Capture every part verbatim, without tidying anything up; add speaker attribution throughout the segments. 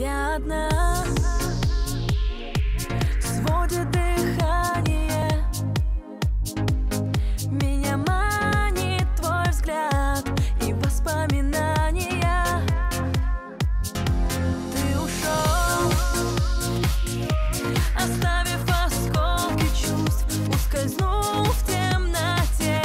Speaker 1: я одна. Сводит дыхание, меня манит твой взгляд и воспоминания. Ты ушел, оставив осколки чувств, ускользнул в темноте.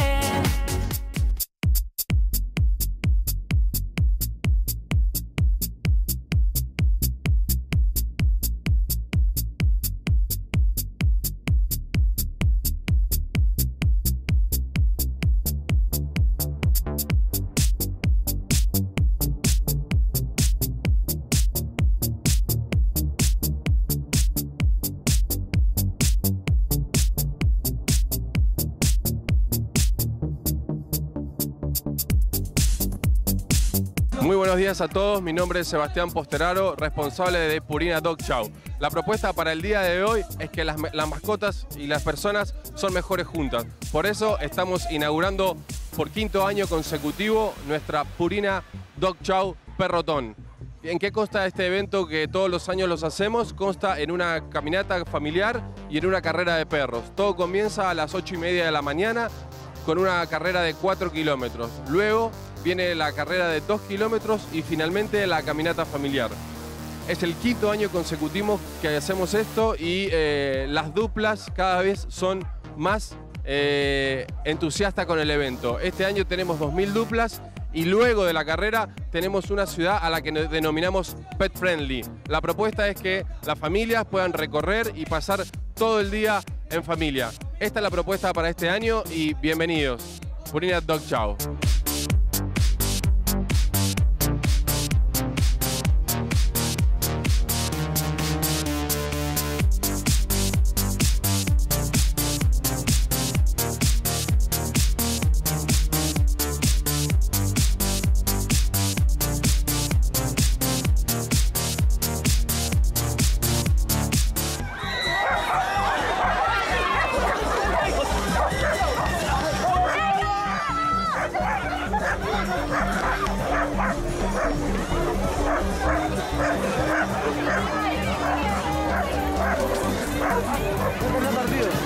Speaker 2: Muy buenos días a todos, mi nombre es Sebastián Posteraro, responsable de Purina Dog Chow. La propuesta para el día de hoy es que las, las mascotas y las personas son mejores juntas. Por eso estamos inaugurando por quinto año consecutivo nuestra Purina Dog Chow Perrotón. ¿En qué consta este evento que todos los años los hacemos? Consta en una caminata familiar y en una carrera de perros. Todo comienza a las ocho y media de la mañana con una carrera de cuatro kilómetros. Luego viene la carrera de dos kilómetros y finalmente la caminata familiar. Es el quinto año consecutivo que hacemos esto y eh, las duplas cada vez son más eh, entusiastas con el evento. Este año tenemos dos mil duplas y luego de la carrera tenemos una ciudad a la que denominamos Pet Friendly. La propuesta es que las familias puedan recorrer y pasar todo el día en familia. Esta es la propuesta para este año y bienvenidos. Purina Dog Chow.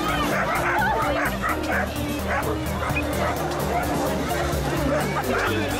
Speaker 1: Partido.